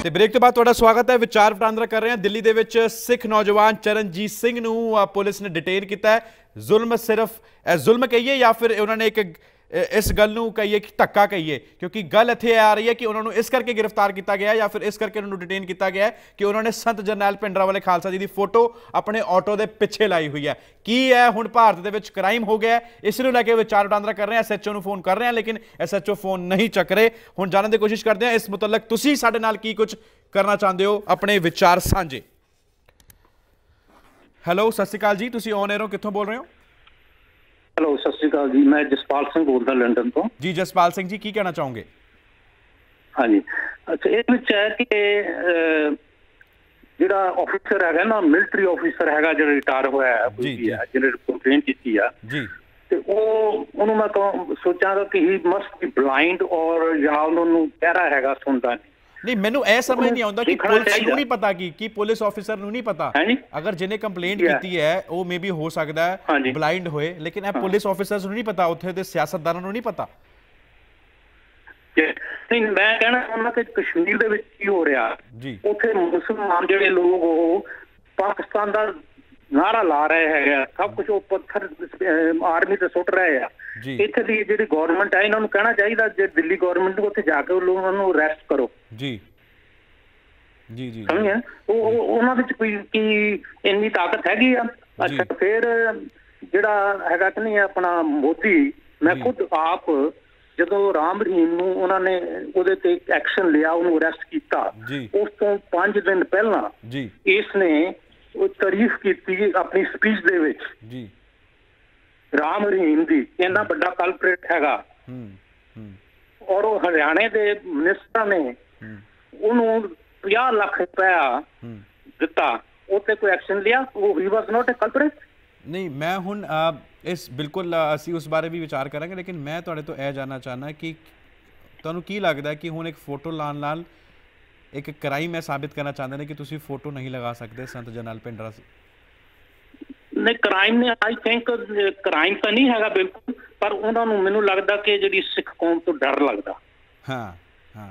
ਤੇ ਬ੍ਰੇਕ ਤੋਂ ਬਾਅਦ ਤੁਹਾਡਾ ਸਵਾਗਤ ਹੈ। ਵਿਚਾਰ ਵਟਾਂਦਰਾ ਕਰ ਰਹੇ ਹਾਂ। ਦਿੱਲੀ ਦੇ ਵਿੱਚ ਸਿੱਖ ਨੌਜਵਾਨ ਚਰਨਜੀਤ ਸਿੰਘ ਨੂੰ ਪੁਲਿਸ ਨੇ ਡਿਟੇਨ ਕੀਤਾ ਹੈ। ਜ਼ੁਲਮ ਸਿਰਫ ਜ਼ੁਲਮ ਕਹੀਏ ਜਾਂ ਫਿਰ ਉਹਨਾਂ ਨੇ ਇੱਕ ਇਸ ਗੱਲ ਨੂੰ ਕਹੀਏ ਕਿ ਧੱਕਾ ਕਹੀਏ, ਕਿਉਂਕਿ ਗੱਲ ਇੱਥੇ ਆ ਰਹੀ ਹੈ ਕਿ ਉਹਨਾਂ ਨੂੰ ਇਸ ਕਰਕੇ ਗ੍ਰਿਫਤਾਰ ਕੀਤਾ ਗਿਆ ਜਾਂ ਫਿਰ ਇਸ ਕਰਕੇ ਉਹਨਾਂ ਨੂੰ ਡਿਟੇਨ ਕੀਤਾ ਗਿਆ ਕਿ ਉਹਨਾਂ ਨੇ ਸੰਤ ਜਰਨੈਲ ਭਿੰਡਰਾਂਵਾਲੇ ਖਾਲਸਾ ਜੀ ਦੀ ਫੋਟੋ ਆਪਣੇ ਆਟੋ ਦੇ ਪਿੱਛੇ ਲਾਈ ਹੋਈ ਹੈ। ਕੀ ਹੈ ਹੁਣ ਭਾਰਤ ਦੇ ਵਿੱਚ ਕ੍ਰਾਈਮ ਹੋ ਗਿਆ, ਇਸ ਨੂੰ ਲੈ ਕੇ ਵਿਚਾਰ ਵਟਾਂਦਰਾ ਕਰ ਰਹੇ ਹਾਂ। SHO ਨੂੰ ਫੋਨ ਕਰ ਰਹੇ ਹਾਂ ਲੇਕਿਨ SHO ਫੋਨ ਨਹੀਂ ਚੱਕ ਰਹੇ। ਹੁਣ ਜਾਣਨ ਦੀ ਕੋਸ਼ਿਸ਼ ਕਰਦੇ ਹਾਂ ਇਸ ਮੁਤਲਕ ਤੁਸੀਂ ਸਾਡੇ ਨਾਲ ਕੀ ਕੁਝ ਕਰਨਾ ਚਾਹੁੰਦੇ ਹੋ, ਆਪਣੇ ਵਿਚਾਰ ਸਾਂਝੇ। ਹੈਲੋ, ਸਤਿ ਸ਼੍ਰੀ ਅਕਾਲ ਜੀ, ਤੁਸੀਂ ਔਨ 에ਅਰ ਹੋ, ਕਿੱਥੋਂ ਬੋਲ ਰਹੇ ਹੋ? ਹੈਲੋ, ਸਤਿ ਸ਼੍ਰੀ ਅਕਾਲ ਜੀ, ਮੈਂ ਜਸਪਾਲ ਸਿੰਘ ਬੋਲਦਾ ਲੰਡਨ ਤੋਂ। ਜੀ ਜਸਪਾਲ ਸਿੰਘ ਜੀ, ਕੀ ਕਹਿਣਾ ਚਾਹੋਗੇ? ਹਾਂਜੀ, ਅੱਛਾ, ਇਹ ਵਿੱਚ ਹੈ ਕਿ ਜਿਹੜਾ ਆਫਿਸਰ ਹੈਗਾ ਨਾ, ਮਿਲਟਰੀ ਆਫਿਸਰ ਹੈਗਾ ਜਿਹੜਾ ਰਿਟਾਇਰ ਹੋਇਆ ਹੈ, ਜਿਹਨੇ ਕੰਪਲੇਨ ਕੀਤੀ ਆ ਜੀ, ਤੇ ਉਹਨੂੰ ਮੈਂ ਸੋਚਾਂਗਾ ਕਿ ਹੀ ਮਸਟ ਬੀ ਬਲਾਈਂਡ ਔਰ ਜਾਂ ਉਹਨੂੰ ਕਹਿਰਾ ਹੈਗਾ ਸੁਣਦਾ ਨਹੀਂ। ਮੈਨੂੰ ਇਹ ਸਮਝ ਨਹੀਂ ਆਉਂਦਾ ਕਿ ਪੁਲਿਸ ਨੂੰ ਨਹੀਂ ਪਤਾ ਕਿ ਪੁਲਿਸ ਆਫਿਸਰ ਨੂੰ ਨਹੀਂ ਪਤਾ। ਅਗਰ ਜਿਹਨੇ ਕੰਪਲੇਂਟ ਕੀਤੀ ਹੈ ਉਹ ਮੇ ਬੀ ਹੋ ਸਕਦਾ ਹੈ ਬਲਾਈਂਡ ਹੋਏ, ਲੇਕਿਨ ਇਹ ਪੁਲਿਸ ਆਫਿਸਰਸ ਨੂੰ ਨਹੀਂ ਪਤਾ, ਉੱਥੇ ਦੇ ਸਿਆਸਤਦਾਨਾਂ ਨੂੰ ਨਹੀਂ ਪਤਾ। ਨਹੀਂ, ਮੈਂ ਕਹਿਣਾ ਚਾਹੁੰਦਾ ਕਿ ਕਸ਼ਮੀਰ ਦੇ ਵਿੱਚ ਕੀ ਹੋ ਰਿਹਾ, ਉੱਥੇ ਮੁਸਲਮਾਨ ਜਿਹੜੇ ਲੋਕ ਉਹ ਪਾਕਿਸਤਾਨ ਦਾ ਨਾਰਾ ਲਾ ਰਹੇ ਹੈਗੇ, ਸਭ ਕੁਝ ਉਹ ਪੱਥਰ ਆਰਮੀ ਤੇ ਸੁੱਟ ਰਹੇ ਆ। ਇੱਥੇ ਦੀ ਜਿਹੜੀ ਗੌਰਮੈਂਟ ਹੈ ਇਹਨਾਂ ਨੂੰ ਕਹਿਣਾ ਚਾਹੀਦਾ, ਜੇ ਦਿੱਲੀ ਗੌਰਮੈਂਟ ਨੂੰ ਉੱਥੇ ਜਾ ਕੇ ਉਹਨਾਂ ਨੂੰ ਅਰੈਸਟ ਕਰੋ। ਜੀ ਜੀ ਜੀ, ਸਮਝਿਆ? ਉਹਨਾਂ ਵਿੱਚ ਕੋਈ ਕੀ ਇੰਨੀ ਤਾਕਤ ਹੈਗੀ ਆ? ਅੱਛਾ, ਫਿਰ ਜਿਹੜਾ ਹੈਗਾ ਕਿ ਨਹੀਂ ਆਪਣਾ ਮੋਦੀ, ਮੈਂ ਖੁਦ ਆਪ ਜਦੋਂ ਰਾਮ ਰਹੀਮ ਨੂੰ ਉਹਨਾਂ ਨੇ ਉਹਦੇ ਤੇ ਐਕਸ਼ਨ ਲਿਆ, ਉਹਨੂੰ ਅਰੈਸਟ ਕੀਤਾ, ਉਸ ਤੋਂ 5 ਦਿਨ ਪਹਿਲਾਂ ਇਸ ਨੇ ਉਹ ਤਾਰੀਫ ਕੀਤੀ ਆਪਣੀ ਸਪੀਚ ਦੇ ਵਿੱਚ ਜੀ ਰਾਮ ਰਹੀਮ ਦੀ, ਇੰਨਾ ਵੱਡਾ ਕਲਪਰੇਟ ਹੈਗਾ। ਔਰ ਉਹ ਹਰਿਆਣੇ ਦੇ ਮਿਨਿਸਟਰ ਨੇ ਉਹਨੂੰ 50 ਲੱਖ ਰੁਪਇਆ ਦਿੱਤਾ, ਉੱਥੇ ਕੋਈ ਐਕਸ਼ਨ ਲਿਆ? ਉਹ ਹੀ ਵਾਸ ਨਾਟ ਅ ਕਲਪਰੇਟ। ਨਹੀਂ, ਮੈਂ ਹੁਣ ਇਸ ਬਿਲਕੁਲ ਅਸੀਂ ਉਸ ਬਾਰੇ ਵੀ ਵਿਚਾਰ ਕਰਾਂਗੇ, ਲੇਕਿਨ ਮੈਂ ਤੁਹਾਡੇ ਤੋਂ ਇਹ ਜਾਣਨਾ ਚਾਹੁੰਦਾ ਕਿ ਤੁਹਾਨੂੰ ਕੀ ਲੱਗਦਾ ਕਿ ਹੁਣ ਇੱਕ ਫੋਟੋ ਲਾਉਣ ਨਾਲ ਇੱਕ ਕ੍ਰਾਈਮ ਹੈ ਸਾਬਿਤ ਕਰਨਾ ਚਾਹੁੰਦੇ ਨੇ ਕਿ ਤੁਸੀਂ ਫੋਟੋ ਨਹੀਂ ਲਗਾ ਸਕਦੇ ਸੰਤ ਜਰਨੈਲ ਭਿੰਡਰਾਂ? ਨਹੀਂ, ਕ੍ਰਾਈਮ ਨੇ ਆਈ ਥਿੰਕ ਕ੍ਰਾਈਮ ਤਾਂ ਨਹੀਂ ਹੈਗਾ ਬਿਲਕੁਲ, ਪਰ ਉਹਨਾਂ ਨੂੰ ਮੈਨੂੰ ਲੱਗਦਾ ਕਿ ਜਿਹੜੀ ਸਿੱਖ ਕੌਮ ਤੋਂ ਡਰ ਲੱਗਦਾ। ਹਾਂ ਹਾਂ,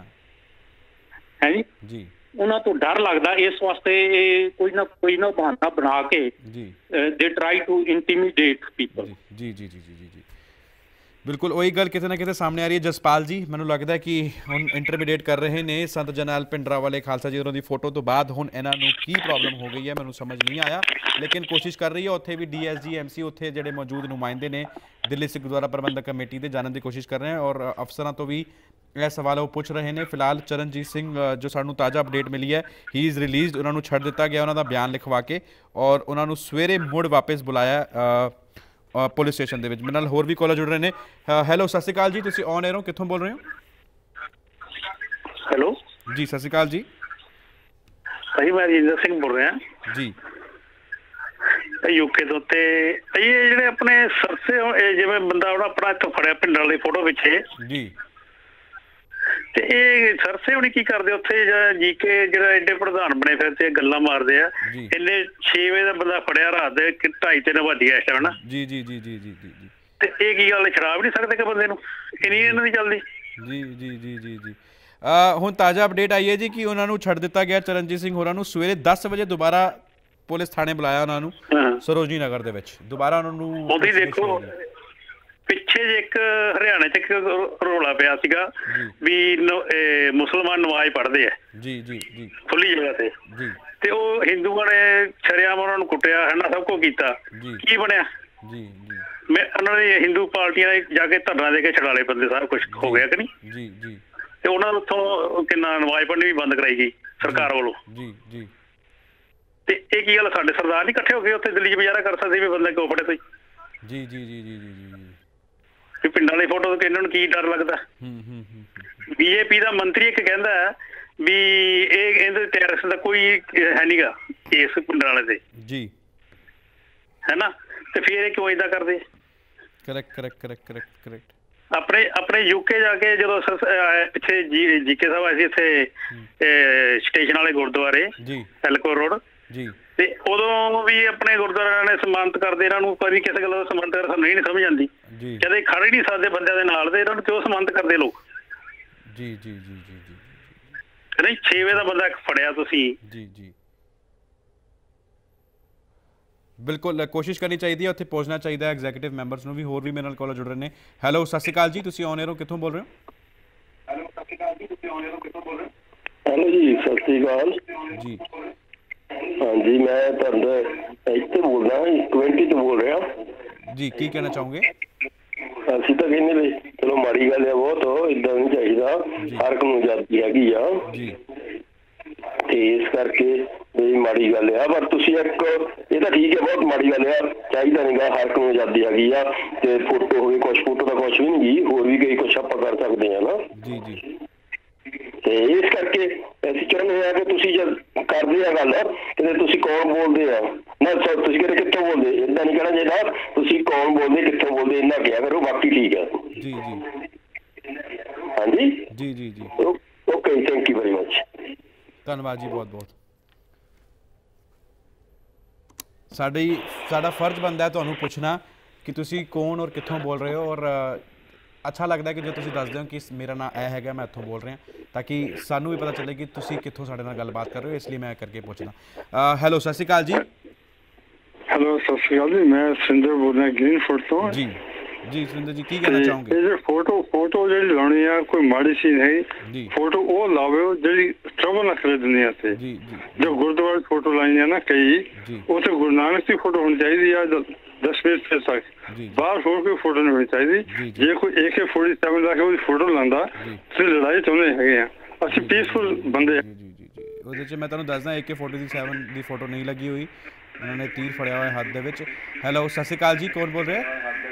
ਹੈ ਜੀ, ਉਹਨਾਂ ਤੋਂ ਡਰ ਲੱਗਦਾ, ਇਸ ਵਾਸਤੇ ਇਹ ਕੋਈ ਨਾ ਬਹਾਨਾ ਬਣਾ ਕੇ ਦੇ ਟਰਾਈ ਟੂ ਇੰਟੀਮੀਡੇਟ ਪੀਪਲ। ਜੀ ਜੀ ਜੀ ਜੀ ਜੀ, ਬਿਲਕੁਲ ਉਹੀ ਗੱਲ ਕਿਤੇ ਨਾ ਕਿਤੇ ਸਾਹਮਣੇ ਆ ਰਹੀ ਹੈ। ਜਸਪਾਲ ਜੀ, ਮੈਨੂੰ ਲੱਗਦਾ ਕਿ ਹੁਣ ਇੰਟਰਮੀਡੀਏਟ ਕਰ ਰਹੇ ਨੇ ਸੰਤ ਜਰਨੈਲ ਭਿੰਡਰਾਂਵਾਲੇ ਖਾਲਸਾ ਜੀ ਉਹਨਾਂ ਦੀ ਫੋਟੋ ਤੋਂ ਬਾਅਦ ਹੁਣ ਇਹਨਾਂ ਨੂੰ ਕੀ ਪ੍ਰੋਬਲਮ ਹੋ ਗਈ ਹੈ ਮੈਨੂੰ ਸਮਝ ਨਹੀਂ ਆਇਆ, ਲੇਕਿਨ ਕੋਸ਼ਿਸ਼ ਕਰ ਰਹੀ ਹੈ ਉੱਥੇ ਵੀ DSG MC ਉੱਥੇ ਜਿਹੜੇ ਮੌਜੂਦ ਨੁਮਾਇੰਦੇ ਨੇ ਦਿੱਲੀ ਸਿੱਖ ਗੁਰਦੁਆਰਾ ਪ੍ਰਬੰਧਕ ਕਮੇਟੀ ਦੇ, ਜਾਣਨ ਦੀ ਕੋਸ਼ਿਸ਼ ਕਰ ਰਹੇ हैं ਔਰ ਅਫਸਰਾਂ ਤੋਂ ਵੀ ਇਹ ਸਵਾਲ ਉਹ ਪੁੱਛ ਰਹੇ ਨੇ। ਫਿਲਹਾਲ ਚਰਨਜੀਤ ਸਿੰਘ ਜੋ ਸਾਨੂੰ ਤਾਜ਼ਾ ਅਪਡੇਟ ਮਿਲੀ ਹੈ, ਹੀ ਇਜ਼ ਰਿਲੀਜ਼ਡ, ਉਹਨਾਂ ਨੂੰ ਛੱਡ ਦਿੱਤਾ ਗਿਆ ਉਹਨਾਂ ਦਾ ਬਿਆਨ ਲਿਖਵਾ ਕੇ, ਔਰ ਉਹਨਾਂ ਨੂੰ ਸਵੇਰੇ ਮੁੜ ਵਾਪਸ ਬੁਲਾਇਆ ਪੁਲਿਸ ਸਟੇਸ਼ਨ ਦੇ ਵਿੱਚ। ਮੇਰੇ ਨਾਲ ਹੋਰ ਵੀ ਕਾਲਰ ਜੁੜ ਰਹੇ ਨੇ। ਹੈਲੋ, ਸਤਿ ਸ਼੍ਰੀ ਅਕਾਲ ਜੀ, ਤੁਸੀਂ ਔਨ 에ਅਰ ਹੋ, ਕਿੱਥੋਂ ਬੋਲ ਰਹੇ ਹੋ? ਹੈਲੋ ਜੀ, ਸਤਿ ਸ਼੍ਰੀ ਅਕਾਲ ਜੀ। ਭਾਈ ਮੈਂ ਰਜਿੰਦਰ ਸਿੰਘ ਬੋਲ ਰਿਹਾ ਜੀ, UK ਤੋਂ। ਤੇ ਇਹ ਜਿਹੜੇ ਆਪਣੇ ਸਰਸੇ ਜਿਵੇਂ ਬੰਦਾ ਆਪਣਾ ਇੱਥੋਂ ਫੜਿਆ ਭਿੰਡਰਾਂ ਵਾਲੀ ਫੋਟੋ ਪਿੱਛੇ ਜੀ, ਤੇ ਇਹ ਸਰਸੇ ਹੁਣੀ ਕੀ ਕਰਦੇ ਉੱਥੇ? GK ਜਿਹੜਾ ਐਡੇ ਪ੍ਰਧਾਨ ਬਣੇ ਫਿਰਦੇ ਗੱਲਾਂ ਮਾਰਦੇ ਆ, ਇੰਨੇ 6 ਵਜੇ ਦਾ ਬੰਦਾ ਫੜਿਆ ਰਾਤ ਦੇ 2:30-3 ਵਜ ਗਿਆ ਇਸ ਟਾਈਮ ਨਾ। ਜੀ ਜੀ ਜੀ ਜੀ ਜੀ ਜੀ, ਤੇ ਇਹ ਕੀ ਗੱਲ, ਸ਼ਰਾਬ ਨਹੀਂ ਸਕਦੇ ਕਿ ਬੰਦੇ ਨੂੰ? ਇੰਨੀ ਇਹਨਾਂ ਦੀ ਚੱਲਦੀ। ਜੀ ਜੀ ਜੀ ਜੀ ਜੀ, ਹੁਣ ਤਾਜ਼ਾ ਅਪਡੇਟ ਆਈ ਹੈ ਜੀ ਕਿ ਉਹਨਾਂ ਨੂੰ ਛੱਡ ਦਿੱਤਾ ਗਿਆ, ਚਰਨਜੀਤ ਸਿੰਘ ਹੋਰਾਂ ਨੂੰ। ਸਵੇਰੇ 10 ਵਜੇ ਦੁਬਾਰਾ ਪੁਲਿਸ ਥਾਣੇ ਬੁਲਾਇਆ ਉਹਨਾਂ ਨੂੰ ਸਰੋਜਨੀ ਨਗਰ ਦੇ ਵਿੱਚ, ਦੁਬਾਰਾ ਉਹਨਾਂ ਨੂੰ। ਉਹਦੀ ਦੇਖੋ ਪਿੱਛੇ ਜੇ ਇੱਕ ਹਰਿਆਣੇ ਚ ਇੱਕ ਰੌਲਾ ਪਿਆ ਸੀਗਾ ਵੀ ਮੁਸਲਮਾਨ ਨਮਾਜ਼ ਪੜ੍ਹਦੇ ਆ ਜੀ ਜੀ ਜੀ ਖੁੱਲੀ ਜਗ੍ਹਾ ਤੇ ਜੀ, ਤੇ ਉਹ ਹਿੰਦੂਆਂ ਨੇ ਸ਼ਰੇਆਮ ਉਹਨਾਂ ਨੂੰ ਕੁੱਟਿਆ ਹੈ ਨਾ, ਸਭ ਕੁਝ ਕੀਤਾ। ਕੀ ਬਣਿਆ? ਜੀ ਜੀ, ਮੈਂ ਉਹਨਾਂ ਨੇ ਹਿੰਦੂ ਪਾਰਟੀਆਂ ਨੇ ਜਾ ਕੇ ਧਰਨਾ ਦੇ ਕੇ ਛਡਾ ਲਏ ਬੰਦੇ, ਸਾਰਾ ਕੁਛ ਹੋ ਗਿਆ ਕਿ ਨਹੀਂ? ਜੀ ਜੀ, ਤੇ ਉਹਨਾਂ ਨੂੰ ਉੱਥੋਂ ਕਿੰਨਾ ਨਮਾਜ਼ ਪੜ੍ਹਨੀ ਵੀ ਬੰਦ ਕਰਾਈ ਗਈ ਸਰਕਾਰ ਵੱਲੋਂ। ਜੀ ਜੀ, ਤੇ ਇਹ ਕੀ ਗੱਲ, ਸਾਡੇ ਸਰਦਾਰ ਨਹੀਂ ਇਕੱਠੇ ਹੋ ਗਏ ਉੱਥੇ ਦਿੱਲੀ 'ਚ ਮੁਜ਼ਾਹਰਾ ਕਰ ਸਕਦੇ ਵੀ ਬੰਦੇ ਕਿਉਂ ਫੜੇ ਤੁਸੀਂ? ਜੀ ਜੀ ਜੀ ਜੀ ਜੀ ਜੀ, ਪਿੰਡਾਂ ਵਾਲੀ ਫੋਟੋ ਤੋਂ ਇਹਨਾਂ ਨੂੰ ਕੀ ਡਰ ਲੱਗਦਾ? BJP ਦਾ ਮੰਤਰੀ ਇੱਕ ਕਹਿੰਦਾ ਵੀ ਇਹ ਇਹਦੇ ਟੈਰਰਿਸਟ ਦਾ ਕੋਈ ਹੈ ਨੀਗਾ ਕੇਸ ਪਿੰਡਾਂ ਵਾਲੇ ਤੇ ਜੀ, ਹੈ ਨਾ, ਤੇ ਫਿਰ ਇਹ ਕਿਉਂ ਏਦਾਂ ਕਰਦੇ? Correct correct correct correct correct. ਆਪਣੇ UK ਜਾ ਕੇ ਜਦੋਂ ਪਿੱਛੇ GK ਸਾਹਿਬ ਆਏ ਸੀ ਇੱਥੇ ਸਟੇਸ਼ਨ ਵਾਲੇ ਗੁਰਦੁਆਰੇ ਐਲਕੋਰ ਰੋਡ ਜੀ, ਤੇ ਉਦੋਂ ਵੀ ਆਪਣੇ ਗੁਰਦੁਆਰਿਆਂ ਨੇ ਸਨਮਾਨਿਤ ਕਰਦੇ ਇਹਨਾਂ ਨੂੰ, ਪਰ ਕਿਸੇ ਗੱਲ ਦਾ ਸਨਮਾਨਿਤ ਕਰ ਸਾਨੂੰ ਨਹੀਂ ਸਮਝ ਆਉਂਦੀ। ਜਦ ਇਹ ਖੜੇ ਨਹੀਂ ਸਕਦੇ ਬੰਦਿਆਂ ਦੇ ਨਾਲ, ਤੇ ਇਹਨਾਂ ਨੂੰ ਕਿਉਂ ਸਨਮਾਨਿਤ ਕਰਦੇ ਲੋਕ? ਜੀ ਜੀ ਜੀ ਜੀ ਜੀ, ਨਹੀਂ 6 ਵਜੇ ਦਾ ਬੰਦਾ ਫੜਿਆ ਤੁਸੀਂ। ਜੀ ਜੀ ਬਿਲਕੁਲ ਕੋਸ਼ਿਸ਼ ਕਰਨੀ ਚਾਹੀਦੀ ਹੈ, ਉੱਥੇ ਪਹੁੰਚਣਾ ਚਾਹੀਦਾ ਹੈ ਐਗਜ਼ੀਕਿਊਟਿਵ ਮੈਂਬਰਸ ਨੂੰ ਵੀ। ਹੋਰ ਵੀ ਮੇਰੇ ਨਾਲ ਕਾਲਰ ਜੁੜ ਰਹੇ ਨੇ। ਹੈਲੋ ਸਤਿ ਸ਼੍ਰੀ ਅਕਾਲ ਜੀ, ਤੁਸੀਂ ਔਨ 에ਅਰ ਹੋ, ਕਿੱਥੋਂ ਬੋਲ ਰਹੇ ਹੋ? ਹੈਲੋ ਸਤਿ ਸ਼੍ਰੀ ਅਕਾਲ ਜੀ, ਤੁਸੀਂ ਔਨ 에ਅਰ ਹੋ, ਕਿੱਥੋਂ ਬੋਲ ਰਹੇ ਹੋ? ਹੈਲੋ ਜੀ ਸਤਿ ਸ਼੍ਰੀ ਅਕਾਲ ਜੀ। ਹਾਂਜੀ ਮੈਂ ਤੁਹਾਡਾ ਇੱਥੇ ਬੋਲਦਾ 20 ਤੋਂ ਬੋਲ ਰਿਹਾ ਜੀ। ਕੀ ਕਹਿਣਾ ਚਾਹੋਗੇ? ਅਸੀਂ ਤਾਂ ਕਹਿੰਦੇ ਵੀ ਚਲੋ ਮਾੜੀ ਗੱਲ ਹੈ ਬਹੁਤ, ਏਦਾਂ ਨਹੀਂ ਚਾਹੀਦਾ, ਹਰ ਕਾਨੂੰਨ ਆਜ਼ਾਦੀ ਹੈਗੀ ਆ ਜੀ ਤੇ ਇਸ ਕਰਕੇ ਇਹ ਮਾੜੀ ਗੱਲ ਆ। ਪਰ ਤੁਸੀਂ ਇੱਕ ਇਹ ਤਾਂ ਠੀਕ ਹੈ, ਬਹੁਤ ਮਾੜੀ ਗੱਲ ਆ, ਚਾਹੀਦਾ ਨਹੀਂਗਾ, ਹਰ ਕਾਨੂੰਨ ਆਜ਼ਾਦੀ ਹੈਗੀ ਆ ਤੇ ਫੋਟੋ ਹੋਵੇ ਕੁਛ, ਫੋਟੋ ਤਾਂ ਕੁਛ ਵੀ ਨਹੀਂ ਗਈ, ਹੋਰ ਵੀ ਕਈ ਕੁਛ ਆਪਾਂ ਕਰ ਸਕਦੇ ਹਾਂ ਨਾ। ਜੀ ਜੀ ਤੇ ਇਸ ਕਰਕੇ ਅਸੀਂ ਚਾਹੁੰਦੇ ਹਾਂ ਕਿ ਤੁਸੀਂ ਜਦ ਕਰਦੇ ਆ ਗੱਲ ਤੇ ਤੁਸੀਂ ਕੌਣ ਬੋਲਦੇ ਆ ਨਾ, ਤੁਸੀਂ ਕਹਿੰਦੇ ਕਿੱਥੋਂ ਬੋਲਦੇ, ਏਦਾਂ ਨਹੀਂ ਕਹਿਣਾ ਚਾਹੀਦਾ, ਤੁਸੀਂ ਕੌਣ ਬੋਲਦੇ ਕਿੱਥੋਂ ਬੋਲਦੇ ਇੰਨਾ ਕਿਹਾ ਕਰੋ, ਬਾਕੀ ਠੀਕ ਹੈ। ਜੀ ਜੀ ਹਾਂਜੀ ਜੀ ਜੀ ਜੀ okay, thank you very much. ਧੰਨਵਾਦ ਜੀ ਬਹੁਤ ਬਹੁਤ। ਸਾਡਾ ਫਰਜ਼ ਬਣਦਾ ਹੈ ਤੁਹਾਨੂੰ ਪੁੱਛਣਾ ਕਿ ਤੁਸੀਂ ਕੌਣ ਔਰ ਕਿੱਥੋਂ ਬੋਲ ਰਹੇ ਹੋ, ਔਰ ਅੱਛਾ ਲੱਗਦਾ ਕਿ ਜੇ ਤੁਸੀਂ ਦੱਸਦੇ ਹੋ ਕਿ ਮੇਰਾ ਨਾਂ ਇਹ ਹੈਗਾ, ਮੈਂ ਇੱਥੋਂ ਬੋਲ ਰਿਹਾ, ਤਾਂ ਕਿ ਸਾਨੂੰ ਵੀ ਪਤਾ ਚੱਲੇ ਕਿ ਤੁਸੀਂ ਕਿੱਥੋਂ ਸਾਡੇ ਨਾਲ ਗੱਲਬਾਤ ਕਰ ਰਹੇ ਹੋ, ਇਸ ਲਈ ਮੈਂ ਕਰਕੇ ਪੁੱਛਣਾ। ਹੈਲੋ ਸਤਿ ਸ਼੍ਰੀ ਅਕਾਲ ਜੀ। ਹੈਲੋ ਸਤਿ ਸ਼੍ਰੀ ਅਕਾਲ ਜੀ, ਮੈਂ ਸਿੰਦਰ ਬੋਲ ਰਿਹਾ ਗ੍ਰੀਨਫੁੱਟ ਤੋਂ। ਜੀ ਜੀ ਸੁਰਿੰਦਰ ਜੀ, ਕੀ ਕਹਿਣਾ ਚਾਹੋਗੇ? ਇਹ ਫੋਟੋ ਜਿਹੜੀ ਲਾਉਣੀ ਆ ਕੋਈ ਮਾੜੀ ਚੀਜ਼ ਨਹੀਂ, ਫੋਟੋ ਉਹ ਲਾਵੇ ਜਿਹੜੀ ਟਰਬਲ ਨਾ ਕਰੇ ਦੁਨੀਆ ਤੇ। ਜੀ ਜੀ ਜੋ ਗੁਰਦੁਆਰੇ ਫੋਟੋ ਲਾਈ ਆ ਨਾ ਕਈ, ਉੱਥੇ ਗੁਰੂ ਨਾਨਕ ਦੀ ਫੋਟੋ ਹੋਣੀ ਚਾਹੀਦੀ ਆ 10 ਫੀਟ ਤੱਕ, ਬਾਹਰ ਹੋਰ ਕੋਈ ਫੋਟੋ ਨਹੀਂ ਹੋਣੀ ਚਾਹੀਦੀ। ਜੇ ਕੋਈ AK-47 ਲਾ ਕੇ ਉਹਦੀ ਫੋਟੋ ਲਾਉਂਦਾ ਤੇ ਲੜਾਈ ਚਾਹੁੰਦੇ ਹੈਗੇ ਆ, ਅਸੀਂ ਪੀਸਫੁਲ ਬੰਦੇ ਆ। ਉਹਦੇ 'ਚ ਮੈਂ ਤੁਹਾਨੂੰ ਦੱਸਦਾ AK-47 ਦੀ ਫੋਟੋ ਨਹੀਂ ਲੱਗੀ ਹੋਈ, ਉਹਨਾਂ ਨੇ ਤੀਰ ਫੜਿਆ ਹੋਇਆ ਹੱਥ ਦੇ ਵਿੱਚ। ਹੈਲੋ ਸਤਿ ਸ਼੍ਰੀ ਅਕਾਲ ਜੀ, ਕੌਣ ਬੋਲ ਰਿਹਾ?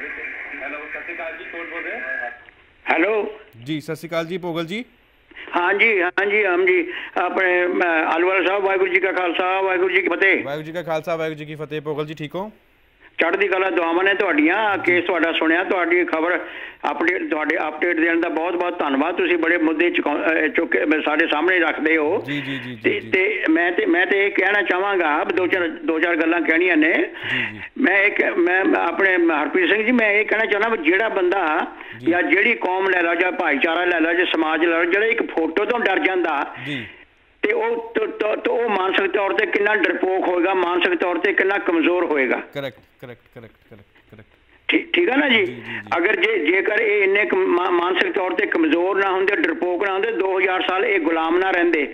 ਹੈਲੋ ਜੀ ਸਤਿ ਸ਼੍ਰੀ ਅਕਾਲ ਜੀ, ਭੋਗਲ ਜੀ। ਹਾਂਜੀ ਹਾਂਜੀ ਹਮ ਜੀ, ਆਪਣੇ ਅਲਵਾਲ ਸਾਹਿਬ, ਵਾਹਿਗੁਰੂ ਜੀ ਕਾ ਖਾਲਸਾ ਵਾਹਿਗੁਰੂ ਜੀ ਕੀ ਫਤਿਹ। ਵਾਹਿਗੁਰੂ ਜੀ ਕਾ ਖਾਲਸਾ ਵਾਹਿਗੁਰੂ ਜੀ ਕੀ ਫਤਿਹ। ਭੋਗਲ ਜੀ ਠੀਕ ਹੋ? ਚੜ੍ਹਦੀ ਕਲਾ, ਦੁਆਵਾਂ ਨੇ ਤੁਹਾਡੀਆਂ। ਕੇਸ ਤੁਹਾਡਾ ਸੁਣਿਆ, ਤੁਹਾਡੀ ਖਬਰ ਅਪਡੇਟ ਦੇਣ ਦਾ ਬਹੁਤ ਬਹੁਤ ਧੰਨਵਾਦ। ਤੁਸੀਂ ਬੜੇ ਮੁੱਦੇ ਚੁੱਕ ਕੇ ਸਾਡੇ ਸਾਹਮਣੇ ਰੱਖਦੇ ਹੋ। ਜੀ ਜੀ ਜੀ ਤੇ ਮੈਂ ਇਹ ਕਹਿਣਾ ਚਾਹਾਂਗਾ, ਦੋ ਚਾਰ ਗੱਲਾਂ ਕਹਿਣੀਆਂ ਨੇ। ਮੈਂ ਆਪਣੇ ਹਰਪ੍ਰੀਤ ਸਿੰਘ ਜੀ, ਮੈਂ ਇਹ ਕਹਿਣਾ ਚਾਹੁੰਦਾ ਵੀ ਜਿਹੜਾ ਬੰਦਾ ਜਾਂ ਜਿਹੜੀ ਕੌਮ ਲੈ ਲਓ ਜਾਂ ਭਾਈਚਾਰਾ ਲੈ ਲਓ ਜਾਂ ਸਮਾਜ ਲੈ ਲਓ, ਜਿਹੜਾ ਇੱਕ ਫੋਟੋ ਤੋਂ ਡਰ ਜਾਂਦਾ ਤੇ ਉਹ ਮਾਨਸਿਕ ਤੌਰ ਤੇ ਕਿੰਨਾ ਡਰਪੋਕ ਹੋਏਗਾ, ਮਾਨਸਿਕ ਤੌਰ ਤੇ ਕਿੰਨਾ ਕਮਜ਼ੋਰ ਹੋਏਗਾ। ਠੀਕ ਹੈ ਨਾ ਜੀ। ਅਗਰ ਜੇਕਰ ਇਹ ਇੰਨੇ ਮਾਨਸਿਕ ਤੌਰ ਤੇ ਕਮਜ਼ੋਰ ਨਾ ਹੁੰਦੇ, ਡਰਪੋਕ ਨਾ ਹੁੰਦੇ, 2000 ਸਾਲ ਇਹ ਗੁਲਾਮ ਨਾ ਰਹਿੰਦੇ।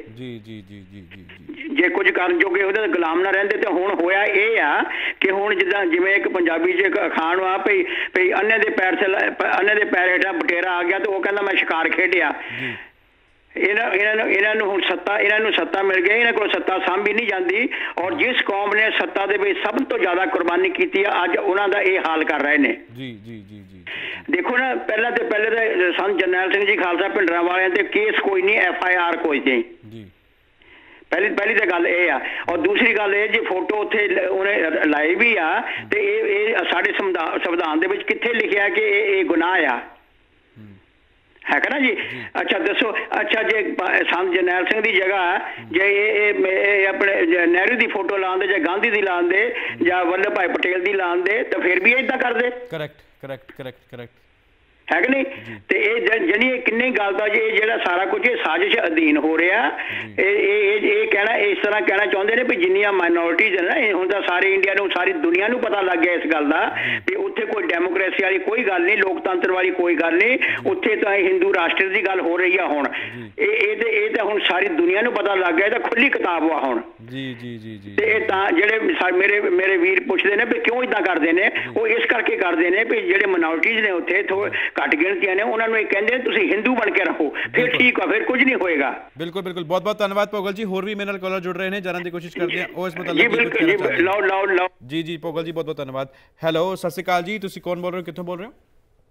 ਜੇ ਕੁਝ ਕਰਨ ਜੋਗੇ ਉਹਦੇ ਗੁਲਾਮ ਨਾ ਰਹਿੰਦੇ। ਤੇ ਹੁਣ ਹੋਇਆ ਇਹ ਆ ਕਿ ਹੁਣ ਜਿਵੇਂ ਇੱਕ ਪੰਜਾਬੀ 'ਚ ਅਖਾਣ ਆ ਭਈ ਅੰਨੇ ਦੇ ਪੈਰ ਹੇਠਾਂ ਬਟੇਰਾ ਆ ਗਿਆ ਤੇ ਉਹ ਕਹਿੰਦਾ ਮੈਂ ਸ਼ਿਕਾਰ ਖੇਡਿਆ। ਇਹਨਾਂ ਨੂੰ ਹੁਣ ਸੱਤਾ ਮਿਲ ਗਈ, ਇਹਨਾਂ ਕੋਲ ਸੱਤਾ ਸਾਂਭੀ ਨਹੀਂ ਜਾਂਦੀ। ਔਰ ਜਿਸ ਕੌਮ ਨੇ ਸੱਤਾ ਦੇ ਵਿੱਚ ਸਭ ਤੋਂ ਜ਼ਿਆਦਾ ਕੁਰਬਾਨੀ ਕੀਤੀ ਆ, ਅੱਜ ਉਹਨਾਂ ਦਾ ਇਹ ਹਾਲ ਕਰ ਰਹੇ ਨੇ। ਦੇਖੋ ਨਾ, ਪਹਿਲੇ ਤਾਂ ਸੰਤ ਜਰਨੈਲ ਸਿੰਘ ਜੀ ਖਾਲਸਾ ਭਿੰਡਰਾਂ ਵਾਲਿਆਂ ਤੇ ਕੇਸ ਕੋਈ ਨਹੀਂ, FIR ਕੋਈ ਨਹੀਂ। ਪਹਿਲੀ ਤਾਂ ਗੱਲ ਇਹ ਆ। ਔਰ ਦੂਸਰੀ ਗੱਲ ਇਹ, ਜੇ ਫੋਟੋ ਉੱਥੇ ਉਹਨੇ ਲਾਈ ਵੀ ਆ ਤੇ ਇਹ ਸਾਡੇ ਸੰਵਿਧਾਨ ਦੇ ਵਿੱਚ ਕਿੱਥੇ ਲਿਖਿਆ ਕਿ ਇਹ ਗੁਨਾਹ ਆ, ਹੈਗਾ ਨਾ ਜੀ। ਅੱਛਾ ਦੱਸੋ, ਅੱਛਾ ਜੇ ਸੰਤ ਜਰਨੈਲ ਸਿੰਘ ਦੀ ਜਗ੍ਹਾ ਜੇ ਇਹ ਆਪਣੇ ਨਹਿਰੂ ਦੀ ਫੋਟੋ ਲਾਉਂਦੇ ਜਾਂ ਗਾਂਧੀ ਦੀ ਲਾਉਂਦੇ ਜਾਂ ਵੱਲਭ ਭਾਈ ਪਟੇਲ ਦੀ ਲਾਉਂਦੇ ਤਾਂ ਫਿਰ ਵੀ ਇਦਾਂ ਕਰਦੇ। ਕਰੈਕਟ ਹੈ ਕਿ ਨਹੀਂ? ਤੇ ਇਹ ਜਾਨੀ ਕਿੰਨੀ ਗੱਲ ਦਾ ਜੇ ਜਿਹੜਾ ਸਾਰਾ ਕੁਝ ਇਹ ਸਾਜ਼ਿਸ਼ ਅਧੀਨ ਹੋ ਰਿਹਾ। ਇਹ ਕਹਿਣਾ ਇਸ ਤਰ੍ਹਾਂ ਕਹਿਣਾ ਚਾਹੁੰਦੇ ਨੇ ਵੀ ਜਿੰਨੀਆਂ ਮਾਈਨੋਰਿਟੀਜ਼ ਨੇ ਨਾ, ਇਹ ਹੁਣ ਤਾਂ ਸਾਰੇ ਇੰਡੀਆ ਨੂੰ, ਸਾਰੀ ਦੁਨੀਆ ਨੂੰ ਪਤਾ ਲੱਗ ਗਿਆ ਇਸ ਗੱਲ ਦਾ ਵੀ ਉੱਥੇ ਕੋਈ ਡੈਮੋਕ੍ਰੇਸੀ ਵਾਲੀ ਕੋਈ ਗੱਲ ਨਹੀਂ, ਲੋਕਤੰਤਰ ਵਾਲੀ ਕੋਈ ਗੱਲ ਨਹੀਂ। ਉੱਥੇ ਤਾਂ ਹਿੰਦੂ ਰਾਸ਼ਟਰ ਦੀ ਗੱਲ ਹੋ ਰਹੀ ਆ ਹੁਣ। ਇਹ ਤਾਂ ਹੁਣ ਸਾਰੀ ਦੁਨੀਆ ਨੂੰ ਪਤਾ ਲੱਗ ਗਿਆ, ਇਹ ਤਾਂ ਖੁੱਲੀ ਕਿਤਾਬ ਆ ਹੁਣ। ਤੇ ਇਹ ਤਾਂ ਜਿਹੜੇ ਮੇਰੇ ਵੀਰ ਪੁੱਛਦੇ ਨੇ ਵੀ ਕਿਉਂ ਇਦਾਂ ਕਰਦੇ ਨੇ, ਉਹ ਇਸ ਕਰਕੇ ਕਰਦੇ ਨੇ ਵੀ ਜਿਹੜੇ ਮਾਈਨੋਰਿਟੀਜ਼ ਨੇ ਉੱਥੇ ਘੱਟ ਗਿਣਤੀਆਂ ਨੇ, ਉਹਨਾਂ ਨੂੰ ਇਹ ਕਹਿੰਦੇ ਨੇ ਤੁਸੀਂ ਹਿੰਦੂ ਬਣ ਕੇ ਰਹੋ, ਫਿਰ ਠੀਕ ਆ, ਫਿਰ ਕੁਝ ਨਹੀਂ ਹੋਏਗਾ। ਬਿਲਕੁਲ ਬਹੁਤ ਬਹੁਤ ਧੰਨਵਾਦ ਭੋਗਲ ਜੀ। ਹੋਰ ਵੀ ਮੇਰੇ ਨਾਲ ਕਾਲਰ ਜੁੜ ਰਹੇ ਨੇ, ਜਾਣਨ ਦੀ ਕੋਸ਼ਿਸ਼ ਕਰਦੇ ਆ ਉਹ ਇਸ ਮਤਲਬ ਲਓ ਜੀ ਭੋਗਲ ਜੀ ਬਹੁਤ ਬਹੁਤ ਧੰਨਵਾਦ। ਹੈਲੋ ਸਤਿ ਸ਼੍ਰੀ ਅਕਾਲ ਜੀ, ਤੁਸੀਂ ਕੌਣ ਬੋਲ ਰਹੇ ਹੋ, ਕਿੱਥੋਂ ਬੋਲ ਰਹੇ ਹੋ?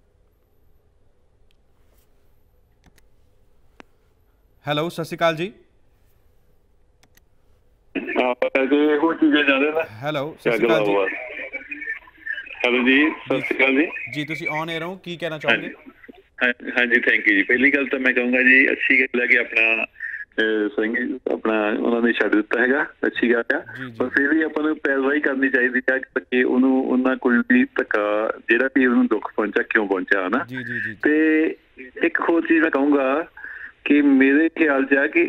ਹੈਲੋ ਸਤਿ ਸ਼੍ਰੀ ਅਕਾਲ ਜੀ। ਹੈਲੋ ਸਤਿ ਸ਼੍ਰੀ ਅਕਾਲ ਜੀ। ਹੈਲੋ ਜੀ ਸਤਿ ਸ਼੍ਰੀ ਅਕਾਲ ਜੀ ਤੁਸੀਂ ਔਨ 에ਅਰ ਹੋ, ਕੀ ਕਹਿਣਾ ਚਾਹੋਗੇ? ਹਾਂਜੀ ਥੈਂਕ ਯੂ ਜੀ। ਪਹਿਲੀ ਗੱਲ ਤਾਂ ਮੈਂ ਕਹੂੰਗਾ ਜੀ ਅੱਛੀ ਗੱਲ ਹੈ ਕਿ ਆਪਣਾ ਉਹਨਾਂ ਨੇ ਛੱਡ ਦਿੱਤਾ ਹੈਗਾ, ਅੱਛੀ ਗੱਲ ਆ। ਪਰ ਫਿਰ ਵੀ ਆਪਾਂ ਨੂੰ ਪੈਰਵਾਈ ਕਰਨੀ ਚਾਹੀਦੀ ਹੈ ਕਿ ਉਹਨਾਂ ਕੋਈ ਵੀ ਧੱਕਾ ਜਿਹੜਾ ਵੀ ਉਹਨੂੰ ਦੁੱਖ ਪਹੁੰਚਾ ਕਿਉਂ ਪਹੁੰਚਾ, ਹਨਾ। ਤੇ ਇੱਕ ਹੋਰ ਚੀਜ਼ ਮੈਂ ਕਹੂੰਗਾ ਕਿ ਮੇਰੇ ਖਿਆਲ 'ਚ ਆ ਕਿ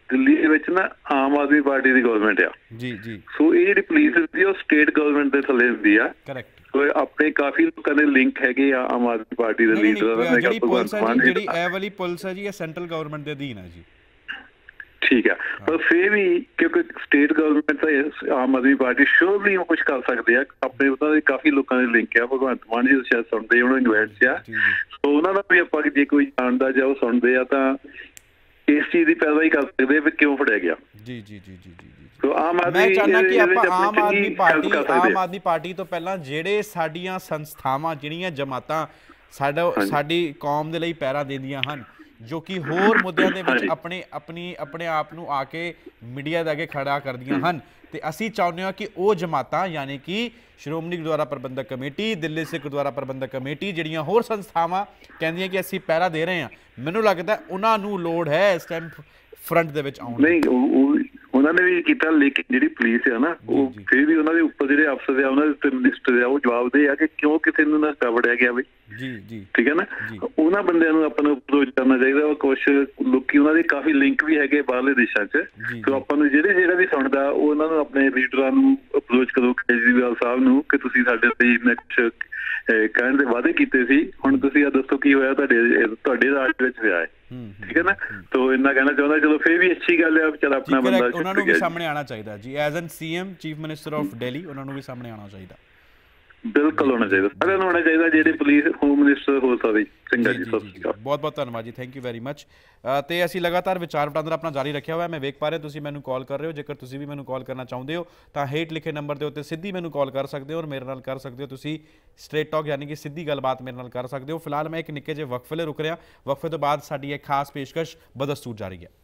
ਦਿੱਲੀ ਦੇ ਵਿੱਚ ਨਾ ਆਮ ਆਦਮੀ ਪਾਰਟੀ ਦੀ ਗਵਰਨਮੈਂਟ ਆ ਜੀ ਜੀ। ਸੋ ਇਹ ਜਿਹੜੀ ਪੁਲਿਸ ਹੁੰਦੀ ਉਹ ਸਟੇਟ ਗਵਰਨਮੈਂਟ ਦੇ ਥੱਲੇ ਹੁੰਦੀ ਆ। ਕਰੈਕਟ। ਸੋ ਆਪਣੇ ਕਾਫੀ ਲੋਕਾਂ ਦੇ ਲਿੰਕ ਹੈਗੇ ਆ ਆਮ ਆਦਮੀ ਪਾਰਟੀ ਦੇ ਲੀਡਰ ਦਾ। ਜਿਹੜੀ ਪੁਲਿਸ ਹੈ ਜੀ, ਜਿਹੜੀ ਇਹ ਵਾਲੀ ਪੁਲਿਸ ਹੈ ਜੀ, ਇਹ ਸੈਂਟਰਲ ਗਵਰਨਮੈਂਟ ਦੇ ਅਧੀਨ ਹੈ ਜੀ। ਠੀਕ ਹੈ, ਪਰ ਫਿਰ ਵੀ ਕਿਉਂਕਿ ਸਟੇਟ ਗਵਰਨਮੈਂਟ ਤਾਂ ਆਮ ਆਦਮੀ ਪਾਰਟੀ ਸ਼ੋਰਲੀ ਉਹ ਕੁਝ ਕਰ ਸਕਦੇ ਆ। ਆਪਣੇ ਉਹਨਾਂ ਦੇ ਕਾਫੀ ਲੋਕਾਂ ਦੇ ਲਿੰਕ ਆ। ਭਗਵੰਤ ਮਾਨ ਜੀ ਸ਼ਾਇਦ ਸੁਣਦੇ, ਉਹਨਾਂ ਨੂੰ ਇਨਵਾਈਟ ਆ, ਸੋ ਉਹਨਾਂ ਦਾ ਵੀ ਆਪਾਂ ਜੇ ਕੋਈ ਜਾਣਦਾ ਜਾਂ ਉਹ ਸੁਣਦੇ ਆ ਤਾਂ ਇਸ ਚੀਜ਼ ਦੀ ਪੈਰਵਾਈ ਕਰ ਸਕਦੇ ਵੀ ਕਿਉਂ ਫੜਿਆ ਗਿਆ। ਜੀ ਜੀ ਜੀ ਜੀ ਜੀ। ਮੈਂ ਚਾਹੁੰਦਾ ਕਿ ਆਪਾਂ ਆਮ ਆਦਮੀ ਪਾਰਟੀ ਤੋਂ ਪਹਿਲਾਂ ਜਿਹੜੇ ਸਾਡੀਆਂ ਸੰਸਥਾਵਾਂ, ਜਿਹੜੀਆਂ ਜਮਾਤਾਂ ਸਾਡੀ ਕੌਮ ਦੇ ਲਈ ਪਹਿਰਾ ਦਿੰਦੀਆਂ ਹਨ, ਜੋ ਕਿ ਹੋਰ ਮੁੱਦਿਆਂ ਦੇ ਵਿੱਚ ਆਪਣੇ ਆਪ ਨੂੰ ਆ ਕੇ ਮੀਡੀਆ ਦੇ ਅੱਗੇ ਖੜਾ ਕਰਦੀਆਂ ਹਨ, ਤੇ ਅਸੀਂ ਚਾਹੁੰਦੇ ਹਾਂ ਕਿ ਉਹ ਜਮਾਤਾਂ ਯਾਨੀ ਕਿ ਸ਼੍ਰੋਮਣੀ ਗੁਰਦੁਆਰਾ ਪ੍ਰਬੰਧਕ ਕਮੇਟੀ, ਦਿੱਲੀ ਸਿੱਖ ਗੁਰਦੁਆਰਾ ਪ੍ਰਬੰਧਕ ਕਮੇਟੀ, ਜਿਹੜੀਆਂ ਹੋਰ ਸੰਸਥਾਵਾਂ ਕਹਿੰਦੀਆਂ ਕਿ ਅਸੀਂ ਪਹਿਰਾ ਦੇ ਰਹੇ ਹਾਂ, ਮੈਨੂੰ ਲੱਗਦਾ ਉਹਨਾਂ ਨੂੰ ਲੋੜ ਹੈ ਇਸ ਟਾਈਮ ਫਰੰਟ ਦੇ ਵਿੱਚ ਆਉਣ। ਨਹੀਂ, ਉਹਨਾਂ ਨੇ ਵੀ ਕੀਤਾ, ਲੇਕਿਨ ਜਿਹੜੀ ਪੁਲਿਸ ਆ ਨਾ ਉਹ ਫਿਰ ਵੀ ਉਹਨਾਂ ਦੇ ਉੱਪਰ ਜਿਹੜੇ ਅਫਸਰ ਆ, ਉਹਨਾਂ ਦੇ ਮਿਨਿਸਟਰ ਆ, ਉਹ ਜਵਾਬ ਦੇ ਆ ਕਿ ਕਿਉਂ ਕਿਸੇ ਨੂੰ ਨਾ ਵੜਿਆ ਗਿਆ ਬਈ। ਜੀ ਜੀ, ਠੀਕ ਹੈ ਨਾ। ਉਹਨਾਂ ਬੰਦਿਆਂ ਨੂੰ ਆਪਾਂ ਨੂੰ ਅਪਰੋਚ ਕਰਨਾ ਚਾਹੀਦਾ। ਕੁਛ ਲੋਕੀ ਉਹਨਾਂ ਦੇ ਕਾਫੀ ਲਿੰਕ ਵੀ ਹੈਗੇ ਬਾਹਰਲੇ ਦੇਸ਼ਾਂ 'ਚ, ਸੋ ਆਪਾਂ ਨੂੰ ਜਿਹੜਾ ਵੀ ਸੁਣਦਾ ਉਹ ਉਹਨਾਂ ਨੂੰ ਆਪਣੇ ਲੀਡਰਾਂ ਨੂੰ ਅਪਰੋਚ ਕਰੋ, ਕੇਜਰੀਵਾਲ ਸਾਹਿਬ ਨੂੰ, ਕਿ ਤੁਸੀਂ ਸਾਡੇ ਤੇ ਇੰਨਾ ਕੁਛ ਕਹਿਣ ਦੇ ਵਾਅਦੇ ਕੀਤੇ ਸੀ, ਹੁਣ ਤੁਸੀਂ ਆ ਦੱਸੋ ਕੀ ਹੋਇਆ ਤੁਹਾਡੇ ਰਾਜ ਵਿੱਚ ਹੋਇਆ ਹੈ। ਠੀਕ ਹੈ ਨਾ। ਤੋ ਇੰਨਾ ਕਹਿਣਾ ਚਾਹੁੰਦਾ। ਚਲੋ ਫਿਰ ਵੀ ਅੱਛੀ ਗੱਲ ਹੈ, ਚਲ ਆਪਣਾ ਬੰਦਾ ਉਹਨਾਂ ਨੂੰ ਵੀ ਸਾਹਮਣੇ ਆਉਣਾ ਚਾਹੀਦਾ ਜੀ, as an CM, chief minister of Delhi, ਉਹਨਾਂ ਨੂੰ ਵੀ ਸਾਹਮਣੇ ਆਉਣਾ ਚਾਹੀਦਾ। ਬਿਲਕੁਲ ਹੋਣਾ ਚਾਹੀਦਾ, ਸਾਰਿਆਂ ਨੂੰ ਹੋਣਾ ਚਾਹੀਦਾ, ਜਿਹੜੇ ਪੁਲਿਸ ਹੋਮ ਮਿਨਿਸਟਰ ਹੋ ਸਕਦੇ। ਚੰਗਾ ਜੀ, ਸਤਿ ਸ਼੍ਰੀ ਅਕਾਲ। ਬਹੁਤ ਬਹੁਤ ਧੰਨਵਾਦ ਜੀ, ਥੈਂਕ ਯੂ ਵੈਰੀ ਮਚ। ਤੇ ਅਸੀਂ ਲਗਾਤਾਰ ਵਿਚਾਰ ਵਟਾਂਦਰਾ ਆਪਣਾ ਜਾਰੀ ਰੱਖਿਆ ਹੋਇਆ। ਮੈਂ ਵੇਖ ਪਾ ਰਿਹਾ ਤੁਸੀਂ ਮੈਨੂੰ ਕਾਲ ਕਰ ਰਹੇ ਹੋ। ਜੇਕਰ ਤੁਸੀਂ ਵੀ ਮੈਨੂੰ ਕਾਲ ਕਰਨਾ ਚਾਹੁੰਦੇ ਹੋ ਤਾਂ ਹੇਠ ਲਿਖੇ ਨੰਬਰ ਦੇ ਉੱਤੇ ਸਿੱਧੀ ਮੈਨੂੰ ਕਾਲ ਕਰ ਸਕਦੇ ਹੋ ਔਰ ਮੇਰੇ ਨਾਲ ਕਰ ਸਕਦੇ ਹੋ। ਤੁਸੀਂ ਸਟ੍ਰੇਟ ਟਾਕ ਯਾਨੀ ਕਿ ਸਿੱਧੀ ਗੱਲਬਾਤ ਮੇਰੇ ਨਾਲ ਕਰ ਸਕਦੇ ਹੋ। ਫਿਲਹਾਲ ਮੈਂ ਇੱਕ ਨਿੱਕੇ ਜਿਹੇ ਵਕਫੇ ਲਈ ਰੁਕ ਰਿਹਾ। ਵਕਫੇ ਤੋਂ ਬਾਅਦ ਸਾਡੀ ਇੱਕ ਖਾਸ ਪੇਸ਼ਕਸ਼ ਬਦਸਤੂਰ ਜਾਰੀ ਹੈ।